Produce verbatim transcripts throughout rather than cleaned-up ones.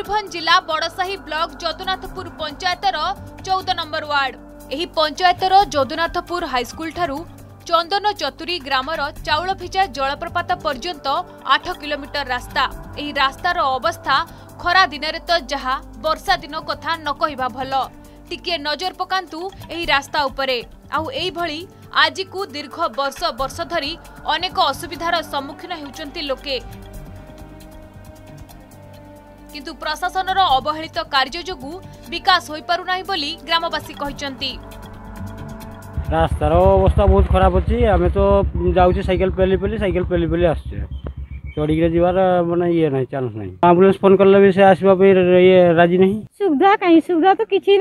मयूरभंज जिला बड़साही ब्लॉक जदुनाथपुर पंचायतर चौदह number ward. एही पंचायतर जदुनाथपुर हाईस्कूल ठारू चंदन चतुरी ग्रामर चाउल भिजा जलप्रपात पर्यंत आठ किलोमीटर रास्ता। एही रास्तार अवस्था खरा दिन तो जहा वर्षा दिन कथा न कहवा भल। टिके नजर पकांतु एही रास्ता उपरे। आउ एही भली आज को दीर्घ वर्ष वर्ष धरी अनेक असुविधार सम्मुखीन होउचंती लोके, किंतु प्रशासनर अवहेलित कार्य जोगु विकास होई पारु नाही बोली ग्रामवासी कहिसंती। रास्तार अवस्था बहुत खराब अच्छी। आम तो जाऊे साइकेल पेली पेली साइकेल पेली पेली आसचे चढ़ी जीवार माने ये नहीं चांस नहीं। एम्बुलेंस फोन कले भी से आसवा पे ये राजी नहीं। सुविधा कहीं सुविधा तो किसी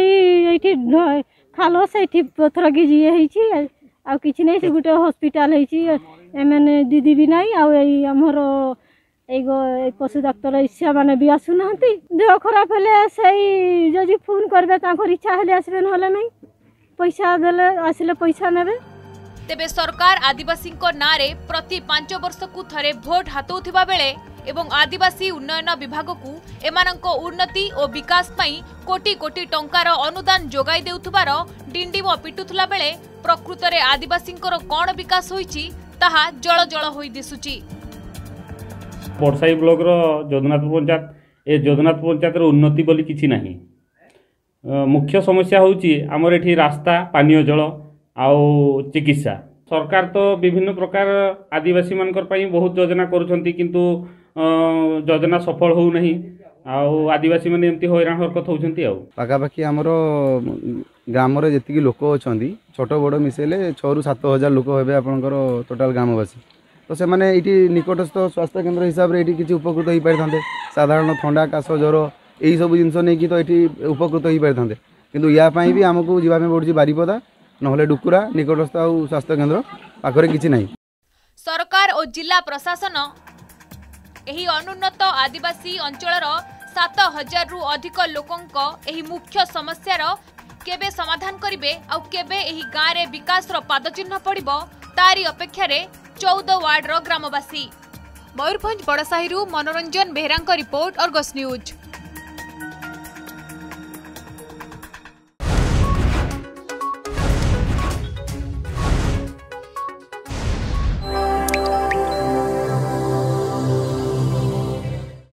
नहीं। खालो से पथर गिजी है आ किसी नहीं से गोटे हॉस्पिटल है दीदी भी नहीं। आमर एगो पशु डाक्तर इच्छा माने भी आसुना देह खराब हेले से जदि फोन करबे इच्छा हेले आसबे नहले नहीं पैसा देले आसिले पैसा नेबे। तेबे सरकार आदिवासी नारे प्रति पांच वर्ष को थरे भोट हाथौथिबा बेले एवं आदिवासी उन्नयन विभाग को एमानंको उन्नति और विकास पई कोटी कोटी टंकार अनुदान जोगाई देउथुबार डिंडिम पिटुथुला बेले प्रकृत रे आदिवासी कौन विकास होईची ताहा जल जल होई दिसुची। बड़साही ब्लॉक रो जदुनाथपुर पंचायत ए जदुनाथपुर पंचायत रो उन्नति बोली किछि नाही। मुख्य समस्या होउची हमर एठी रास्ता पानीय जल आउ चिकित्सा। सरकार तो विभिन्न प्रकार आदिवासी मानकर पई बहुत योजना करूछंती किंतु योजना सफल हो नहीं। आउ आदिवासी माने एमती हैरान हरकत होउछंती। आउ पाखापाखि आमर ग्राम रे जेतिकी लोक अछंती छोट बड़ मिसेले छह रु सात हजार लोक हेबे आपनकर टोटल ग्रामवासी। तो से माने इटी निकटस्थ स्वास्थ्य केंद्र हिसाब रे इटी किछि उपकृत होई पारथांते। साधारण ठंडा काश ज्वर एही सब जिंस नै कि तो इटी उपकृत होई पारथांते किंतु या पई भी हमकु जीवा में पड़छि बारीपदा नहले डुकुरा निकटस्थ आ स्वास्थ्य केंद्र पाखरे किछि नै। सरकार और जिला प्रशासन एही अनुन्नत आदिवासी अंचलर सात हजार रु अधिक लोकंक एही मुख्य समस्यार केबे समाधान करिवे आ केबे एही गाँ रे विकास रो पादचिन्ह पड़िबो तारी अपेक्षा रे चौदह वार्ड रो ग्रामवासी। मयूरभंज बड़साही मनोरंजन बेहरा रिपोर्ट अर्गस न्यूज।